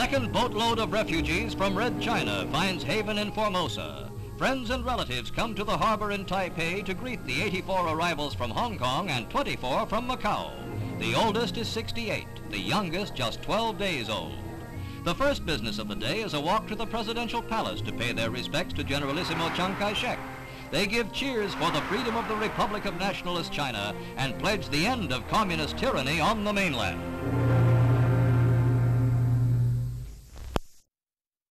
second boatload of refugees from Red China finds haven in Formosa. Friends and relatives come to the harbor in Taipei to greet the 84 arrivals from Hong Kong and 24 from Macau. The oldest is 68, the youngest just 12 days old. The first business of the day is a walk to the presidential palace to pay their respects to Generalissimo Chiang Kai-shek. They give cheers for the freedom of the Republic of Nationalist China and pledge the end of communist tyranny on the mainland.